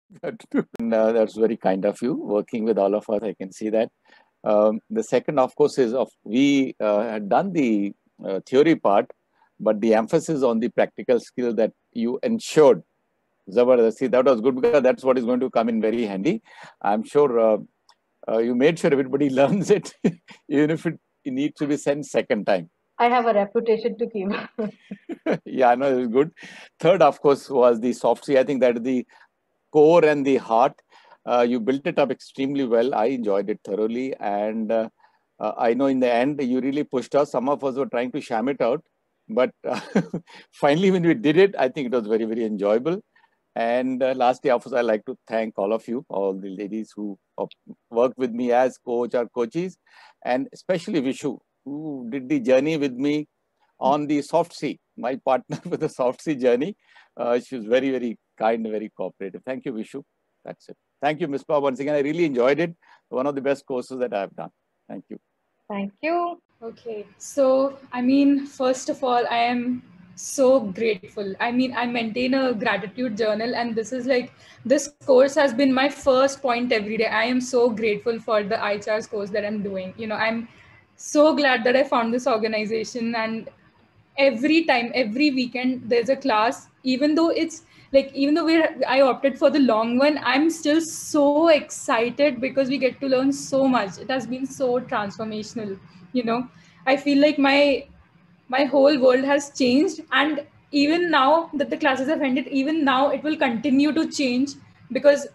And, that's very kind of you, working with all of us. I can see that. The second, of course, is we had done the theory part, but the emphasis on the practical skill that you ensured. Zabardasti, that was good because that's what is going to come in very handy. I'm sure you made sure everybody learns it, even if it needs to be sent second time. I have a reputation to keep. Yeah, I know it was good. Third, of course, was the soft C. I think that is the core and the heart. You built it up extremely well. I enjoyed it thoroughly. And I know in the end, you really pushed us. Some of us were trying to sham it out. But finally, when we did it, I think it was very, very enjoyable. And lastly, of course, I'd like to thank all of you, all the ladies who worked with me as coach or coaches, and especially Vishu, who did the journey with me on the soft C, my partner with the soft C journey. She was very, very kind, very cooperative. Thank you, Vishu. That's it. Thank you, Ms. Pa. Once again, I really enjoyed it. One of the best courses that I have done. Thank you. Thank you. Okay, so I mean, first of all, I am so grateful. I mean, I maintain a gratitude journal, and this is like, this course has been my first point every day. I am so grateful for the IHR's course that I'm doing. You know, I'm so glad that I found this organization, and every time, every weekend there's a class, even though it's like, even though I opted for the long one, I'm still so excited because we get to learn so much. It has been so transformational. You know, I feel like my whole world has changed, and even now that the classes have ended, even now it will continue to change, because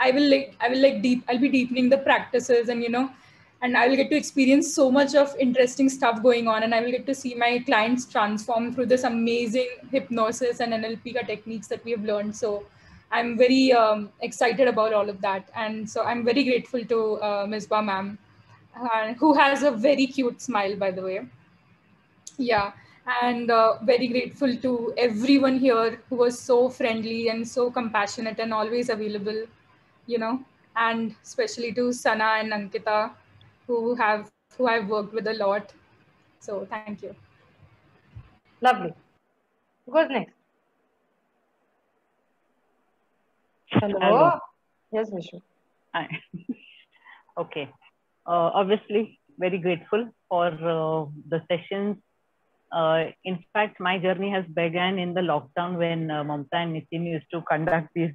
I'll be deepening the practices, and you know, and I will get to experience so much of interesting stuff going on, and I will get to see my clients transform through this amazing hypnosis and NLP techniques that we have learned. So I'm very excited about all of that, and so I'm very grateful to Ms. Ba ma'am, who has a very cute smile, by the way. Yeah, and very grateful to everyone here who was so friendly and so compassionate and always available, you know, and especially to Sana and Ankita, who I've worked with a lot. So thank you. Lovely. Who goes next? Hello. Hello. Yes, Vishu. Hi. Okay. Obviously, very grateful for the sessions. In fact, my journey has begun in the lockdown when Mamta and Nitin used to conduct these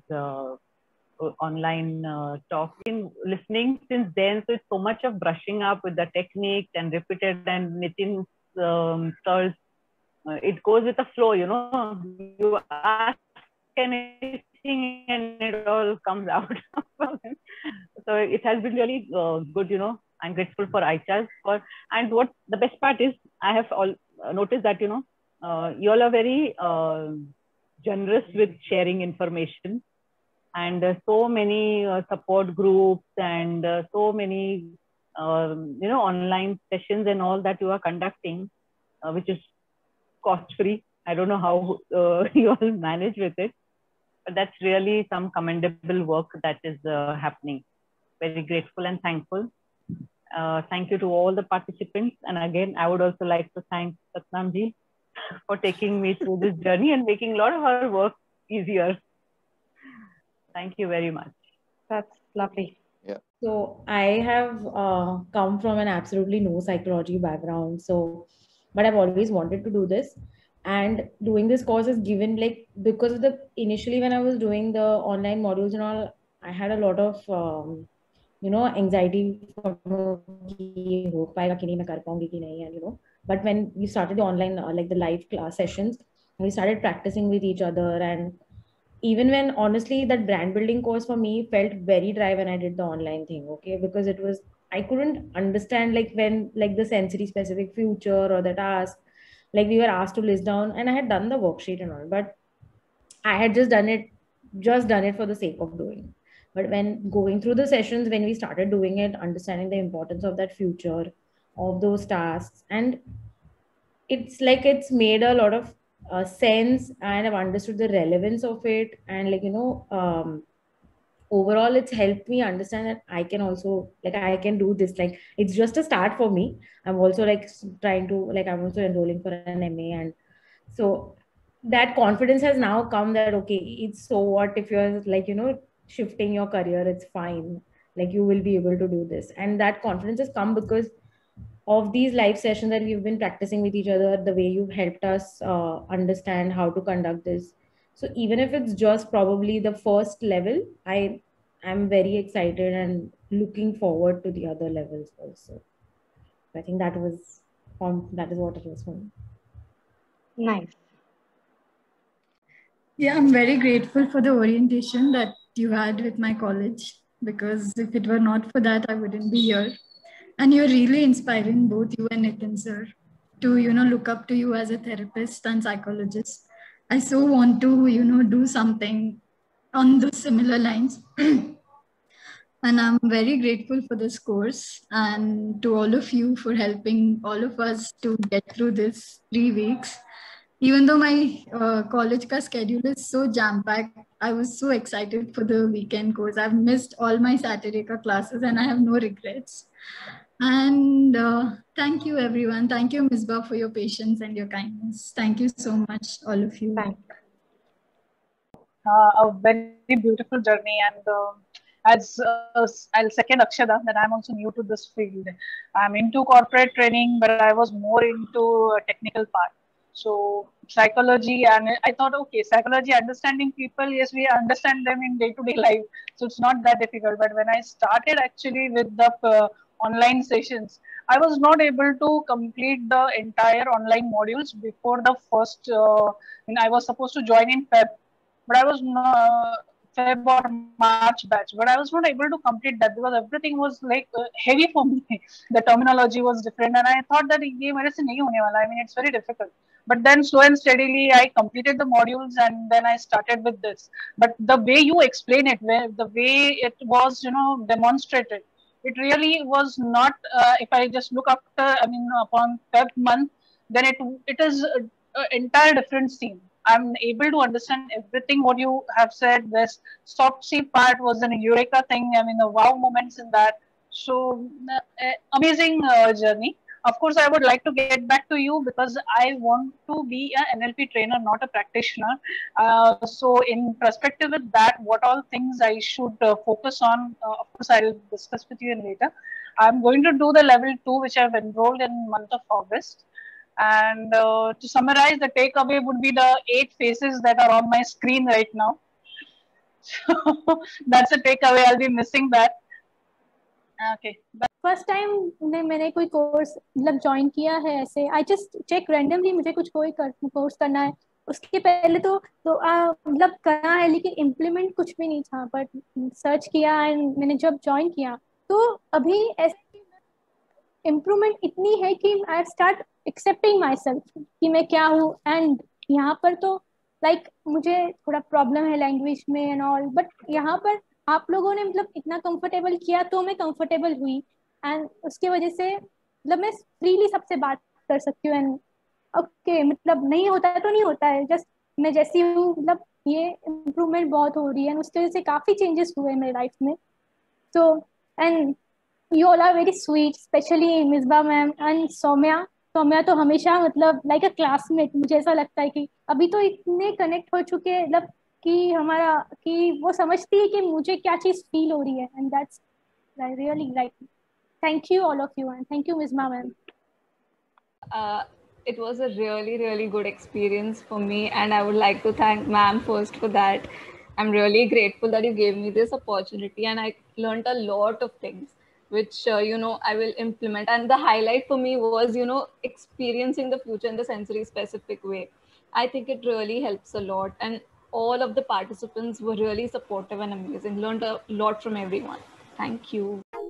online talks. In listening since then, so it's so much of brushing up with the techniques and repeated, and Nitin's stalls. It goes with the flow, you know. You ask anything and it all comes out. So it has been really good, you know. I'm grateful for iCharge for, and what the best part is, I have all noticed that, you know, you all are very generous with sharing information, and so many support groups, and so many you know, online sessions and all that you are conducting, which is cost free. I don't know how you all manage with it, but that's really some commendable work that is happening. Very grateful and thankful. Thank you to all the participants. And again, I would also like to thank Satnamji for taking me through this journey and making a lot of our work easier. Thank you very much. That's lovely. Yeah. So I have come from an absolutely no psychology background. So, but I've always wanted to do this. And doing this course is given, like, because of the initially when I was doing the online modules and all, I had a lot of anxiety from कि हो पाएगा कि नहीं, मैं कर पाऊंगी कि नहीं, and you know. But when we started the online like the live class sessions, we started practicing with each other, and even when honestly that brand building course for me felt very dry when I did the online thing, okay, because it was, I couldn't understand, like, when, like, the sensory specific future or the task, like we were asked to list down, and I had done the worksheet and all, but I had just done it for the sake of doing. But when going through the sessions, when we started doing it, understanding the importance of that future, of those tasks, and it's like it's made a lot of sense, and I've understood the relevance of it, and overall it's helped me understand that I can also, like, I can do this, like it's just a start for me. I'm also like trying to, like, I'm also enrolling for an MA, and so that confidence has now come that okay, it's, so what if you're like, shifting your career, it's fine. Like you will be able to do this. And that confidence has come because of these live sessions that we've been practicing with each other, the way you've helped us understand how to conduct this. So even if it's just probably the first level, I'm very excited and looking forward to the other levels also. I think that is what it was for me. Nice. Yeah, I'm very grateful for the orientation that you had with my college, because if it were not for that, I wouldn't be here. And you're really inspiring, both you and Nitin sir, to, look up to you as a therapist and psychologist. I so want to, do something on the similar lines. And I'm very grateful for this course and to all of you for helping all of us to get through this 3 weeks. Even though my college ka schedule is so jam-packed, I was so excited for the weekend course. I've missed all my Saturday ka classes and I have no regrets. And thank you, everyone. Thank you, Misbah, for your patience and your kindness. Thank you so much, all of you. Thank you. A very beautiful journey, and as I'll second Akshada that I'm also new to this field. I'm into corporate training, but I was more into a technical part. So psychology, and I thought, okay, psychology, understanding people, yes, we understand them in day-to-day life, so it's not that difficult. But when I started actually with the online sessions, I was not able to complete the entire online modules before the first. I was supposed to join in Feb, but I was not Feb or March batch, but I was not able to complete that because everything was like heavy for me. The terminology was different, and I thought that ये मेरे से नहीं होने वाला. I mean, it's very difficult. But then slow and steadily, I completed the modules, and then I started with this. But the way you explain it, the way it was, demonstrated, it really was not. If I just look after, upon Feb month, then it is an entire different scene. I'm able to understand everything what you have said. This soft C part was an eureka thing. I mean, the wow moments in that. So amazing journey. Of course, I would like to get back to you because I want to be an NLP trainer, not a practitioner. So in perspective with that, what all things I should focus on, of course, I'll discuss with you later. I'm going to do the level 2, which I've enrolled in month of August. And to summarize, the takeaway would be the 8 faces that are on my screen right now. So that's a takeaway. I'll be missing that. Okay. First time मैंने कोई course मतलब join किया है ऐसे. I just check randomly मुझे कोई course करना है. उसके पहले तो मतलब करना है, लेकिन इम्प्लीमेंट कुछ भी नहीं था. बट सर्च किया एंड मैंने जब ज्वाइन किया तो अभी ऐसे इम्प्रूवमेंट इतनी है कि I start accepting myself कि मैं क्या हूँ. एंड यहाँ पर तो लाइक मुझे थोड़ा प्रॉब्लम है लैंग्वेज में एंड ऑल, बट यहाँ पर आप लोगों ने मतलब इतना कंफर्टेबल किया तो मैं कंफर्टेबल हुई. एंड उसकी वजह से मतलब मैं फ्रीली सबसे बात कर सकती हूँ. एंड ओके मतलब नहीं होता है तो नहीं होता है, जस्ट मैं जैसी हूँ. मतलब ये इम्प्रूवमेंट बहुत हो रही है, उसकी वजह से काफ़ी चेंजेस हुए मेरे लाइफ में. So and you all are very sweet, specially Misbah ma'am and Saumya. Saumya तो हमेशा मतलब लाइक अ क्लासमेट. मुझे ऐसा लगता है कि अभी तो इतने कनेक्ट हो चुके हैं मतलब कि वो समझती है कि मुझे क्या चीज़ फील हो रही है. And that's really like. Thank you all of you, and thank you, Ms. Ma'am. It was a really, really good experience for me, and I would like to thank ma'am first for that. I'm really grateful that you gave me this opportunity, and I learned a lot of things, which I will implement. And the highlight for me was experiencing the future in the sensory specific way. I think it really helps a lot, and all of the participants were really supportive and amazing. Learned a lot from everyone. Thank you.